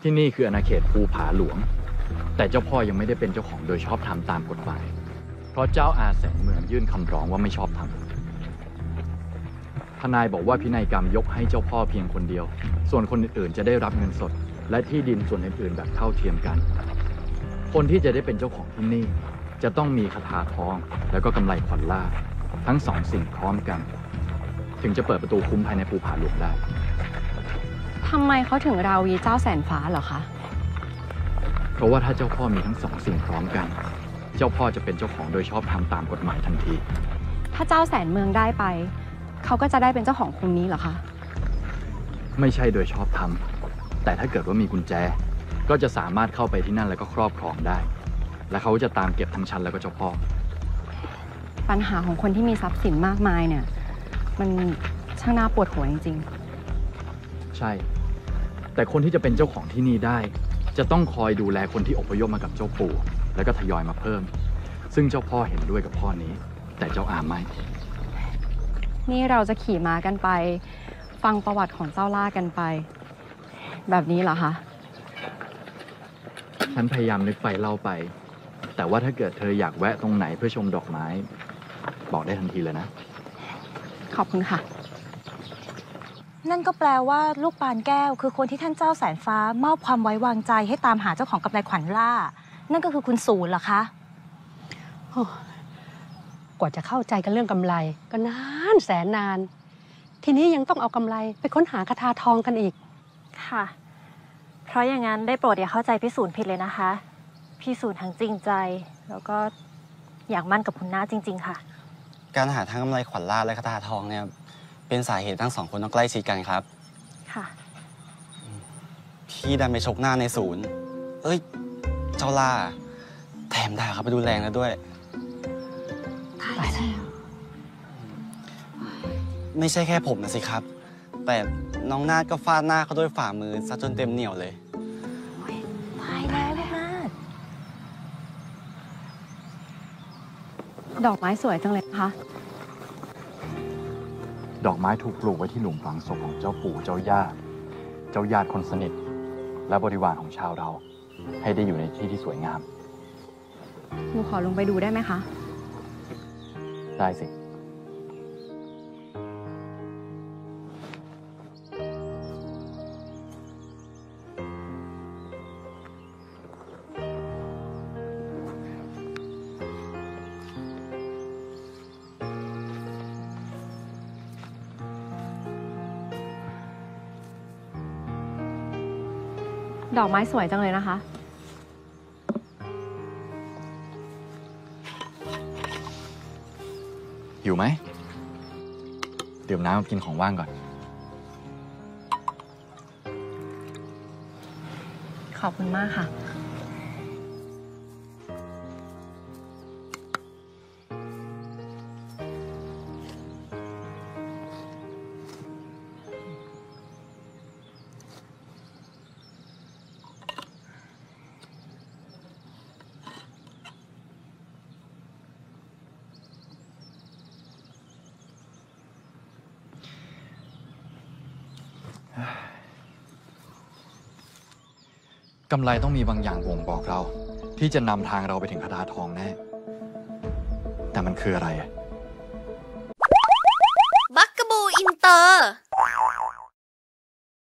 ที่นี่คืออาณาเขตภูผาหลวงแต่เจ้าพ่อยังไม่ได้เป็นเจ้าของโดยชอบธรรมตามกฎหมายเพราะเจ้าอาแสงเมืองยื่นคำร้องว่าไม่ชอบธรรมทนายบอกว่าพินัยกรรมยกให้เจ้าพ่อเพียงคนเดียวส่วนคนอื่นๆจะได้รับเงินสดและที่ดินส่วนอื่นๆแบบเท่าเทียมกันคนที่จะได้เป็นเจ้าของที่นี่จะต้องมีคาถาทองแล้วก็กำไรขวัญล่าทั้งสองสิ่งพร้อมกันถึงจะเปิดประตูคุ้มภายในภูผาหลวงได้ทำไมเขาถึงราวีเจ้าแสนฟ้าเหรอคะเพราะว่าถ้าเจ้าพ่อมีทั้งสองสิ่งพร้อมกันเจ้าพ่อจะเป็นเจ้าของโดยชอบธรรมตามกฎหมายทันทีถ้าเจ้าแสนเมืองได้ไปเขาก็จะได้เป็นเจ้าของคุ้มนี้เหรอคะไม่ใช่โดยชอบธรรมแต่ถ้าเกิดว่ามีกุญแจก็จะสามารถเข้าไปที่นั่นแล้วก็ครอบครองได้และเขาจะตามเก็บทั้งชั้นแล้วก็เจ้าพ่อปัญหาของคนที่มีทรัพย์สินมากมายเนี่ยมันช่างน่าปวดหัวจริงๆใช่แต่คนที่จะเป็นเจ้าของที่นี่ได้จะต้องคอยดูแลคนที่อพยพมากับเจ้าปู่แล้วก็ทยอยมาเพิ่มซึ่งเจ้าพ่อเห็นด้วยกับข้อนี้แต่เจ้าอาไม่นี่เราจะขี่ม้ากันไปฟังประวัติของเจ้าล่ากันไปแบบนี้เหรอคะฉันพยายามนึกไปเล่าไปแต่ว่าถ้าเกิดเธออยากแวะตรงไหนเพื่อชมดอกไม้บอกได้ทันทีเลยนะขอบคุณค่ะนั่นก็แปลว่าลูกปานแก้วคือคนที่ท่านเจ้าแสนฟ้ามอบความไว้วางใจให้ตามหาเจ้าของกำไรขวัญล่านั่นก็คือคุณศูนย์เหรอคะกว่าจะเข้าใจกันเรื่องกำไรก็นานแสนนานทีนี้ยังต้องเอากำไรไปค้นหาคาถาทองกันอีกค่ะเพราะอย่างนั้นได้โปรดอย่าเข้าใจพี่ศูนย์ผิดเลยนะคะพี่ศูนย์ทั้งจริงใจแล้วก็อยากมั่นกับคุณน้าจริงๆค่ะการหาทั้งกำไรขวัญล่าและคาถาทองเนี่ยเป็นสาเหตุทั้งสองคนต้องใกล้ชิดกันครับค่ะพี่ดันไปชกหน้าในศูนย์เอ้ยเจ้าล่าแถมด่าเขาไปดูแรงแล้วด้วยตายแล้วไม่ใช่แค่ผมนะสิครับแต่น้องนาฏก็ฟาดหน้าเขาด้วยฝ่ามือซะจนเต็มเหนียวเลยตายแล้วลูกนาฏดอกไม้สวยจังเลยคะดอกไม้ถูกปลูกไว้ที่หลุมฝังศพของเจ้าปู่เจ้าย่าเจ้าญาติคนสนิทและบริวารของชาวเราให้ได้อยู่ในที่ที่สวยงามหนูขอลงไปดูได้ไหมคะได้สิดอกไม้สวยจังเลยนะคะอยู่ไหมดื่มน้ำกินของว่างก่อนขอบคุณมากค่ะกำไรต้องมีบางอย่างบ่งบอกเราที่จะนำทางเราไปถึงคาถาทองแน่แต่มันคืออะไรบักกะบูอินเตอร์